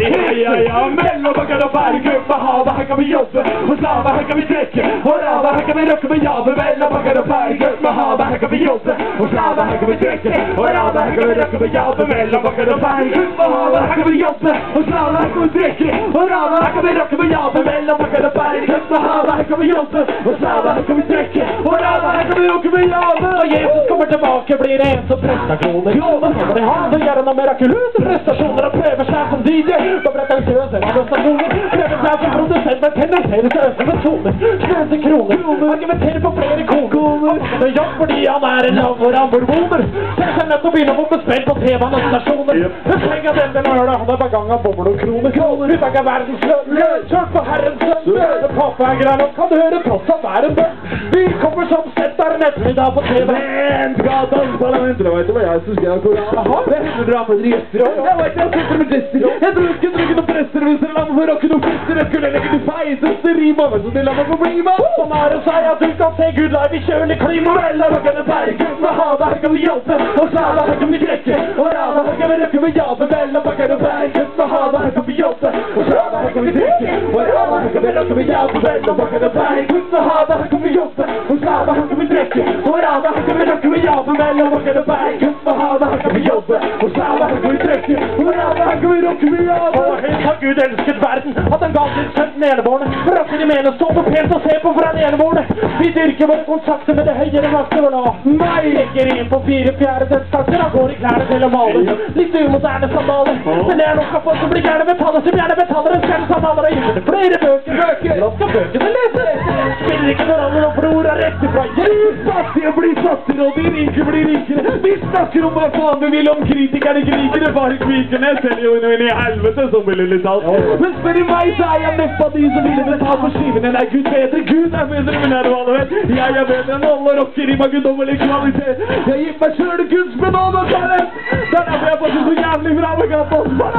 Ja, mellombakken og Bergum på havet, her kan vi jobbe. Hos lava, her kan vi trekke. Og rava, her kan vi røkke med jave. Mellombakken og Bergum på havet, her kan vi jobbe. Hos lava, her kan vi trekke. Og rava, her kan vi røkke med jave. Mellombakken og Bergum på havet, her kan vi jobbe. Hos lava, her kan vi trekke. Og rava, her kan vi røkke med jave. Mellombakken og Bergum på havet, her kan vi jobbe. Hos lava, her kan vi trekke. Og rava, her kan vi røkke med jave. Og Jesus kommer tilbake, blir det en som prester kroner. Kommer det han, så gjør han noen mirakuløse prestasjoner og prøver seg som DJ. Da pretentiøse radiostationer prøver seg som produsent, men tendenserer til øste metoder. Skjønte kroner, argumenterer på flere koner. Han er jobb fordi han er en lang og ramborboner. Ser seg nødt til å begynne å bombe spill på TV-stasjoner. Men penger den vil høre, han er på gang av bobler og kroner. Uttak av verdens lønn, kjørt på herrens sønn. Pappa er grei nok, kan du høre tross han er en bønn. Vi kommer som sett der en ettermiddag på TV. Men skal dansparlamentet, vet du hva jeg synes jeg har koran? Jaha, det er 100 dra for driester. Jeg vet jeg sitter med drister. Jeg bruker drukken og prester, hvis dere lammer for rocken og frister. Jeg skulle legge til feiteste rimer, men så de lammer for prima. Sånn er det å si at du kan se Gud live i kjølig klima. Mellombakken og Bergum på havet, her kan vi jobbe. Og slava, her kan vi trekke. Og rava, her kan vi røkke med jave. Mellombakken og Bergum på havet, her kan vi jobbe. Og slava, her kan vi trekke. Og rava, her kan vi røkke med jave. Mellombakken og Bergum på havet, her kan vi jobbe. Og slava, her kan vi trekke. Og rava, her kan vi røkke med jave. Mellombakken og Bergum på havet, her kan vi jobbe. Og slava, her kan vi trekke. Og rava, her kan vi røkke med jave. Og høyt har Gud elsket verden, at han ga sin sønn den enebårne. For at de mener stå på pent og se på for en enebårne. Vi dyrker våre kontakter med det høyere makter og la meg legger inn på 4/4 takter. Han går i klærne til å male litt umoderne sandaler. Men det er nok av folk som blir gjerne metaller, som gjerne metaller en skjell sandaler. Og gjør det flere bøker. Nå skal bøkene lese. Spiller ikke noen rolle når bror er rett ifra. De fattige blir fattigere, og de rike blir rikere. Vi snakker om hva faen vi vil, om kritikerne krikere. Bare kvikerne selger jo inn i helvete, som vil litt alt. Men spør i meg, så er jeg mest av de som ville betalt for skivene. Nei, Gud bedre, Gud er bedre, men er du alle vet. Jeg er bedre enn alle rocker i magedommelig kvalitet. Jeg gir meg selv Guds benåde talent. Der er jeg bare så jævlig bra med gata.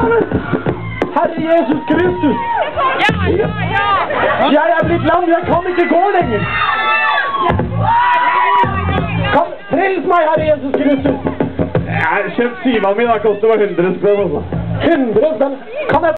Herre Jesus Kristus. Jeg er blitt lam, jeg kan ikke gå lenger. Kom, frels meg, Herre Jesus Kristus. Jeg har kjøpt skiva mi, da koster meg 100 spenn, altså. 100 spenn? Kan jeg